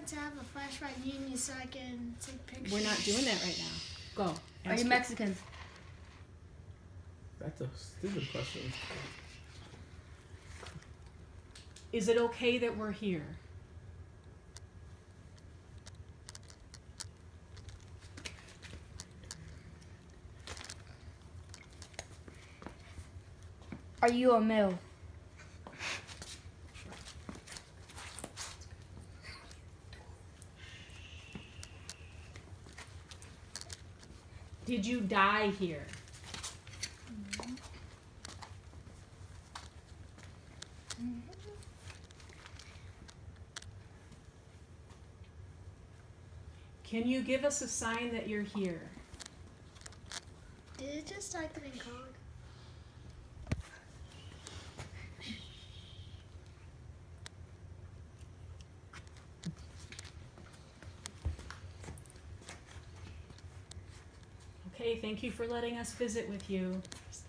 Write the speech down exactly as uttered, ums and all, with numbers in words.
to have a flashback near me so I can take pictures. We're not doing that right now. Go. Are you Mexican? That's a stupid question. Is it okay that we're here? Are you a male? Did you die here? Can you give us a sign that you're here? Did it just type it in code? Okay, thank you for letting us visit with you.